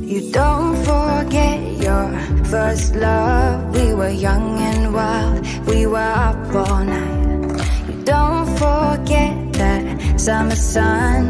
You don't forget your first love. We were young and wild, we were up all night. You don't forget that summer sun,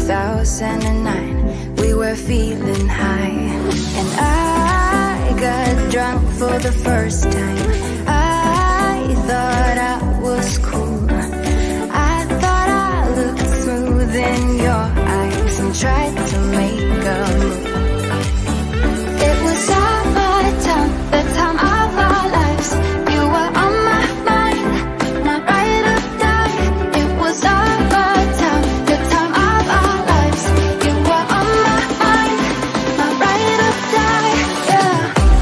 2009. We were feeling high, and I got drunk for the first time. I thought I was cool. I thought I looked smooth in your eyes and tried to make a move. It was our time, the time of our lives. You were on my mind, my ride or die. It was our time, the time of our lives. You were on my mind, my ride or die. Yeah.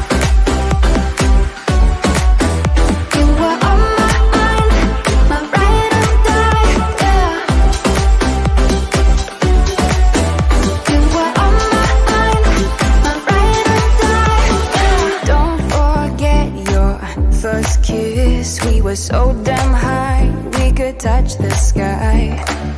You were on my mind, my ride or die. Yeah. You were on my mind, my ride or die. Yeah. Don't forget your first kiss. We were so damn high, we could touch the sky.